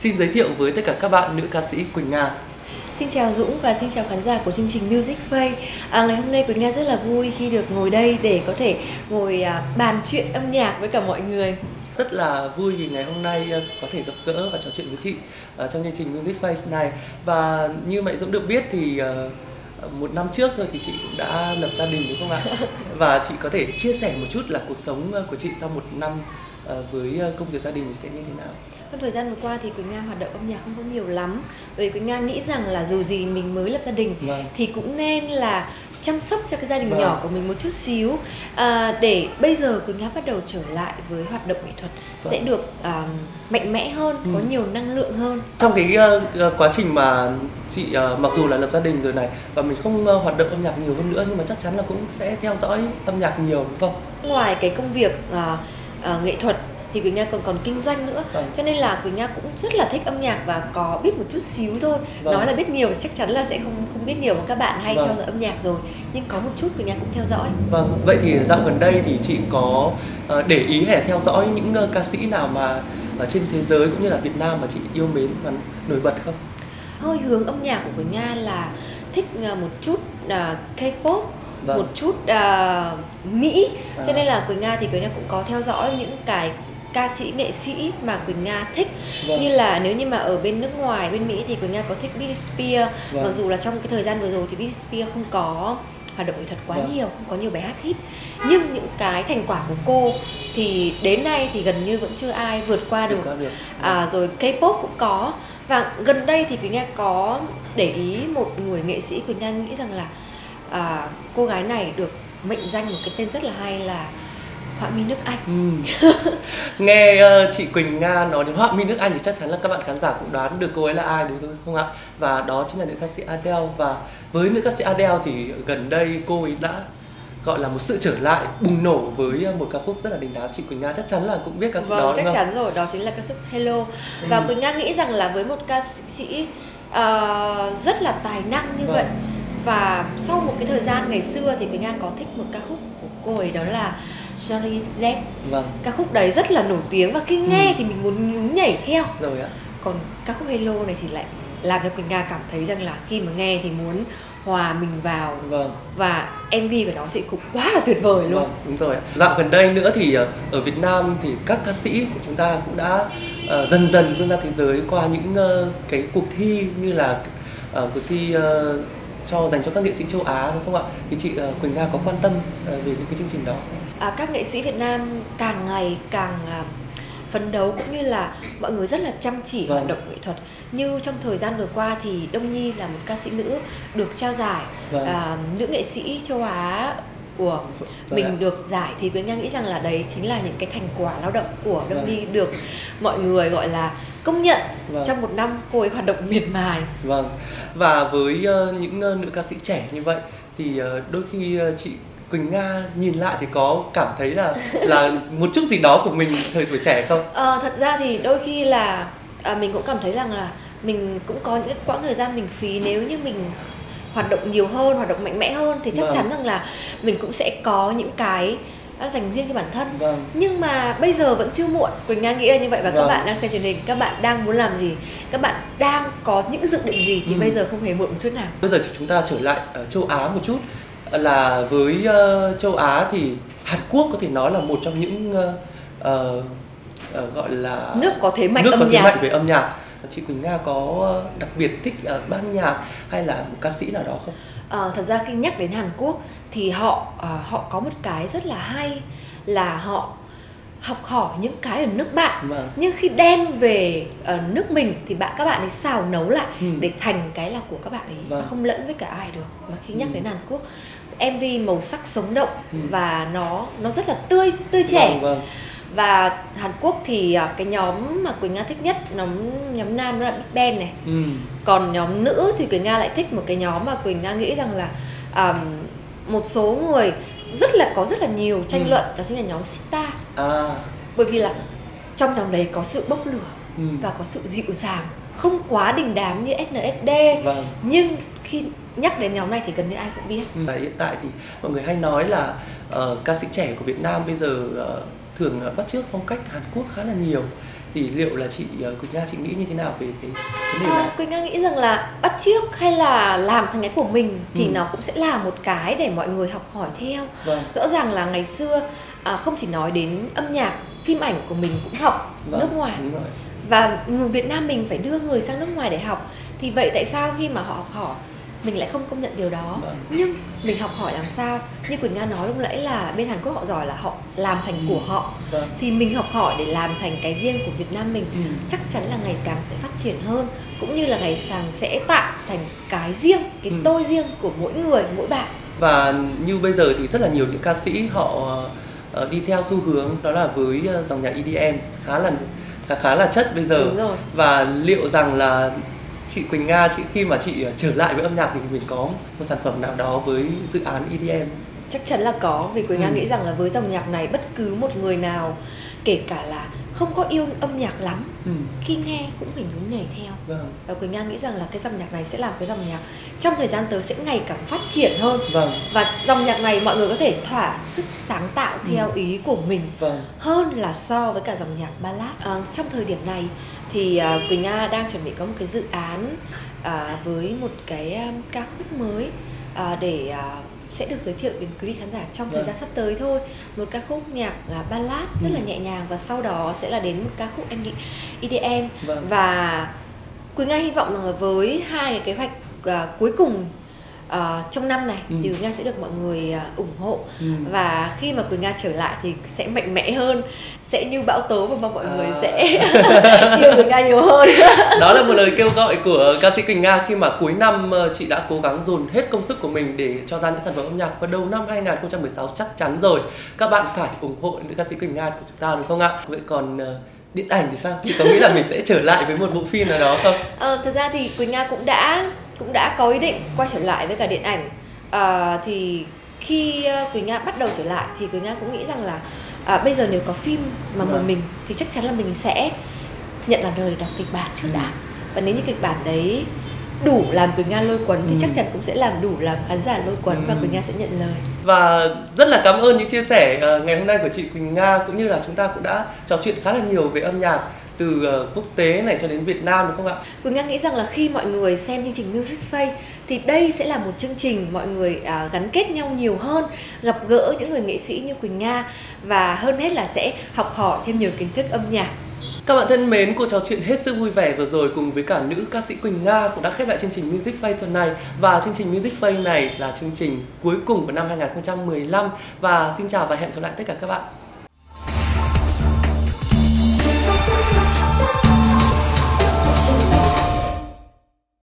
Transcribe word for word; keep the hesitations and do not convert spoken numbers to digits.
Xin giới thiệu với tất cả các bạn nữ ca sĩ Quỳnh Nga. Xin chào Dũng và xin chào khán giả của chương trình Music Face. À, ngày hôm nay Quỳnh Nga rất là vui khi được ngồi đây để có thể ngồi à, bàn chuyện âm nhạc với cả mọi người. Rất là vui vì ngày hôm nay có thể gặp gỡ và trò chuyện với chị uh, trong chương trình Music Face này. Và như Mạnh Dũng được biết thì uh, một năm trước thôi thì chị cũng đã lập gia đình, đúng không ạ? Và chị có thể chia sẻ một chút là cuộc sống của chị sau một năm uh, với công việc gia đình thì sẽ như thế nào? Trong thời gian vừa qua thì Quỳnh Nga hoạt động âm nhạc không có nhiều lắm. Bởi vì Quỳnh Nga nghĩ rằng là dù gì mình mới lập gia đình vâng. thì cũng nên là chăm sóc cho cái gia đình vâng. nhỏ của mình một chút xíu, à, để bây giờ Quỳnh Nga bắt đầu trở lại với hoạt động nghệ thuật vâng. sẽ được à, mạnh mẽ hơn, ừ. có nhiều năng lượng hơn. Trong cái uh, quá trình mà chị uh, mặc dù là lập gia đình rồi này và mình không uh, hoạt động âm nhạc nhiều hơn nữa, nhưng mà chắc chắn là cũng sẽ theo dõi âm nhạc nhiều, đúng không? Ngoài cái công việc uh, uh, nghệ thuật thì Quỳnh Nga còn còn kinh doanh nữa, vâng. cho nên là Quỳnh Nga cũng rất là thích âm nhạc và có biết một chút xíu thôi. Vâng. Nói là biết nhiều thì chắc chắn là sẽ không không biết nhiều, mà các bạn hay vâng. theo dõi âm nhạc rồi, nhưng có một chút Quỳnh Nga cũng theo dõi. Vâng, vậy thì dạo gần đây thì chị có uh, để ý hay là theo dõi những uh, ca sĩ nào mà ở trên thế giới cũng như là Việt Nam mà chị yêu mến và nổi bật không? Hơi hướng âm nhạc của Quỳnh Nga là thích uh, một chút uh, K-pop. Vâng. Một chút uh, Mỹ, à. cho nên là Quỳnh Nga thì Quỳnh Nga cũng có theo dõi những cái ca sĩ, nghệ sĩ mà Quỳnh Nga thích. Vâng. Như là nếu như mà ở bên nước ngoài, bên Mỹ thì Quỳnh Nga có thích Britney Spears. Vâng. Mặc dù là trong cái thời gian vừa rồi thì Britney Spears không có hoạt động nghệ thuật quá vâng. nhiều, không có nhiều bài hát hit, nhưng những cái thành quả của cô thì đến nay thì gần như vẫn chưa ai vượt qua được, được. À, rồi K-pop cũng có. Và gần đây thì Quỳnh Nga có để ý một người nghệ sĩ, Quỳnh Nga nghĩ rằng là à, cô gái này được mệnh danh một cái tên rất là hay là Họa mi nước Anh. Ừ. Nghe uh, chị Quỳnh Nga nói đến Họa mi nước Anh thì chắc chắn là các bạn khán giả cũng đoán được cô ấy là ai, đúng không ạ? Và đó chính là nữ ca sĩ Adele. Và với nữ ca sĩ Adele thì gần đây cô ấy đã gọi là một sự trở lại bùng nổ với một ca khúc rất là đình đám. Chị Quỳnh Nga chắc chắn là cũng biết ca khúc vâng, đó, chắc đúng không? chắn rồi, đó chính là ca khúc Hello. Và ừ. Quỳnh Nga nghĩ rằng là với một ca sĩ uh, rất là tài năng như vâng. vậy, và sau một cái thời gian ngày xưa thì Quỳnh Nga có thích một ca khúc của cô ấy, đó là Johnny Depp. Vâng. Ca khúc đấy rất là nổi tiếng và khi nghe ừ. thì mình muốn nhún nhảy theo. Rồi ạ. Còn ca khúc Hello này thì lại làm cho Quỳnh Nga cảm thấy rằng là khi mà nghe thì muốn hòa mình vào. Vâng. Và em vê của nó thì cũng quá là tuyệt vời luôn. Vâng, đúng rồi ạ. Dạo gần đây nữa thì ở Việt Nam thì các ca sĩ của chúng ta cũng đã uh, dần dần vươn ra thế giới qua những uh, cái cuộc thi như là uh, cuộc thi uh, cho dành cho các nghệ sĩ châu Á, đúng không ạ? Thì chị uh, Quỳnh Nga có quan tâm uh, về những cái chương trình đó? À, các nghệ sĩ Việt Nam càng ngày càng uh, phấn đấu, cũng như là mọi người rất là chăm chỉ vâng. hoạt động nghệ thuật. Như trong thời gian vừa qua thì Đông Nhi là một ca sĩ nữ được trao giải vâng. uh, nữ nghệ sĩ châu Á của vâng. mình ạ. Được giải thì Quỳnh Nga nghĩ rằng là đấy chính là những cái thành quả lao động của Đông vâng. Nhi được mọi người gọi là công nhận vâng. trong một năm cô ấy hoạt động miệt mài. Vâng. Và với uh, những uh, nữ ca sĩ trẻ như vậy thì uh, đôi khi uh, chị Quỳnh Nga nhìn lại thì có cảm thấy là là một chút gì đó của mình thời tuổi trẻ không? À, thật ra thì đôi khi là à, mình cũng cảm thấy rằng là mình cũng có những quãng thời gian mình phí, nếu như mình hoạt động nhiều hơn, hoạt động mạnh mẽ hơn thì chắc vâng. chắn rằng là mình cũng sẽ có những cái dành riêng cho bản thân. Vâng. Nhưng mà bây giờ vẫn chưa muộn, Quỳnh Nga nghĩ là như vậy. Và vâng. các bạn đang xem truyền hình, các bạn đang muốn làm gì, các bạn đang có những dự định gì thì ừ. bây giờ không hề muộn một chút nào. Bây giờ chúng ta trở lại ở châu Á một chút, là với uh, châu Á thì Hàn Quốc có thể nói là một trong những uh, uh, uh, gọi là nước có thế mạnh nước âm có nhạc. thế mạnh về âm nhạc. Chị Quỳnh Nga có đặc biệt thích uh, ban nhạc hay là một ca sĩ nào đó không? À, thật ra khi nhắc đến Hàn Quốc thì họ uh, họ có một cái rất là hay là họ học hỏi những cái ở nước bạn, vâng. nhưng khi đem về uh, nước mình thì bạn các bạn ấy xào nấu lại ừ. để thành cái là của các bạn ấy, vâng. và không lẫn với cả ai được. Mà khi nhắc ừ. đến Hàn Quốc, em vê màu sắc sống động ừ. và nó nó rất là tươi tươi trẻ. Vâng, vâng. Và Hàn Quốc thì uh, cái nhóm mà Quỳnh Nga thích nhất, nhóm nhóm nam đó là Big Bang này. Ừ. Còn nhóm nữ thì Quỳnh Nga lại thích một cái nhóm mà Quỳnh Nga nghĩ rằng là um, một số người rất là có rất là nhiều tranh ừ. luận, đó chính là nhóm Sita. À. Bởi vì là trong nhóm đấy có sự bốc lửa ừ. và có sự dịu dàng, không quá đình đám như ét en ét đê. Vâng. Nhưng khi nhắc đến nhóm này thì gần như ai cũng biết. Ừ. Hiện tại thì mọi người hay nói là uh, ca sĩ trẻ của Việt Nam bây giờ uh, thường bắt chước phong cách Hàn Quốc khá là nhiều. thì liệu là chị uh, Quỳnh Nga chị nghĩ như thế nào về cái vấn đề này? À, Quỳnh Nga nghĩ rằng là bắt chước hay là làm thành cái của mình thì ừ. nó cũng sẽ là một cái để mọi người học hỏi theo. Vâng. Rõ ràng là ngày xưa à, không chỉ nói đến âm nhạc, phim ảnh của mình cũng học vâng, nước ngoài. Đúng rồi. Và người Việt Nam mình phải đưa người sang nước ngoài để học. Thì vậy tại sao khi mà họ học hỏi mình lại không công nhận điều đó? Vâng. Nhưng mình học hỏi làm sao? Như Quỳnh Nga nói lúc nãy là bên Hàn Quốc họ giỏi là họ làm thành ừ. của họ. Vâng. Thì mình học hỏi để làm thành cái riêng của Việt Nam mình. Ừ. Chắc chắn là ngày càng sẽ phát triển hơn, cũng như là ngày càng sẽ tạo thành cái riêng, cái ừ. tôi riêng của mỗi người, mỗi bạn. Và như bây giờ thì rất là nhiều những ca sĩ họ uh, đi theo xu hướng đó là với uh, dòng nhạc E D M khá là khá, khá là chất bây giờ. Đúng rồi. Và liệu rằng là chị Quỳnh Nga, chị khi mà chị trở lại với âm nhạc thì mình có một sản phẩm nào đó với dự án E D M? Chắc chắn là có, vì Quỳnh Nga ừ. nghĩ rằng là với dòng nhạc này bất cứ một người nào, kể cả là không có yêu âm nhạc lắm, ừ. khi nghe cũng phải nhún nhảy theo. Vâng. Và Quỳnh Nga nghĩ rằng là cái dòng nhạc này sẽ làm cái dòng nhạc trong thời gian tới sẽ ngày càng phát triển hơn. Vâng. Và dòng nhạc này mọi người có thể thỏa sức sáng tạo theo ừ. ý của mình vâng. hơn là so với cả dòng nhạc ballad. À, trong thời điểm này thì uh, Quỳnh Nga đang chuẩn bị có một cái dự án uh, với một cái um, ca khúc mới uh, để uh, sẽ được giới thiệu đến quý vị khán giả trong vâng. thời gian sắp tới thôi. Một ca khúc nhạc uh, ballad rất ừ. là nhẹ nhàng, và sau đó sẽ là đến một ca khúc E D M. Vâng. Và Quỳnh Nga hy vọng rằng với hai cái kế hoạch uh, cuối cùng Uh, trong năm này ừ. thì Quỳnh Nga sẽ được mọi người uh, ủng hộ ừ. và khi mà Quỳnh Nga trở lại thì sẽ mạnh mẽ hơn, sẽ như bão tố, và mong mọi à. người sẽ yêu Quỳnh Nga nhiều hơn. Đó là một lời kêu gọi của ca sĩ Quỳnh Nga khi mà cuối năm chị đã cố gắng dồn hết công sức của mình để cho ra những sản phẩm âm nhạc, và đầu năm hai không một sáu chắc chắn rồi các bạn phải ủng hộ nữ ca sĩ Quỳnh Nga của chúng ta, đúng không ạ? Vậy còn uh, điện ảnh thì sao? Chị có nghĩ là mình sẽ trở lại với một bộ phim nào đó không? Ờ, thật ra thì Quỳnh Nga cũng đã cũng đã có ý định quay trở lại với cả điện ảnh. À, thì khi Quỳnh Nga bắt đầu trở lại thì Quỳnh Nga cũng nghĩ rằng là à, bây giờ nếu có phim mà mời mình thì chắc chắn là mình sẽ nhận là lời đọc kịch bản trước đã. Và nếu như kịch bản đấy đủ làm Quỳnh Nga lôi cuốn thì ừ. chắc chắn cũng sẽ làm đủ làm khán giả lôi cuốn ừ. và Quỳnh Nga sẽ nhận lời. Và rất là cảm ơn những chia sẻ uh, ngày hôm nay của chị Quỳnh Nga, cũng như là chúng ta cũng đã trò chuyện khá là nhiều về âm nhạc từ uh, quốc tế này cho đến Việt Nam, đúng không ạ? Quỳnh Nga nghĩ rằng là khi mọi người xem chương trình Music Face thì đây sẽ là một chương trình mọi người uh, gắn kết nhau nhiều hơn, gặp gỡ những người nghệ sĩ như Quỳnh Nga, và hơn hết là sẽ học hỏi thêm nhiều kiến thức âm nhạc. Các bạn thân mến, cuộc trò chuyện hết sức vui vẻ vừa rồi cùng với cả nữ ca sĩ Quỳnh Nga cũng đã khép lại chương trình Music Face tuần này. Và chương trình Music Face này là chương trình cuối cùng của năm hai không một năm. Và xin chào và hẹn gặp lại tất cả các bạn.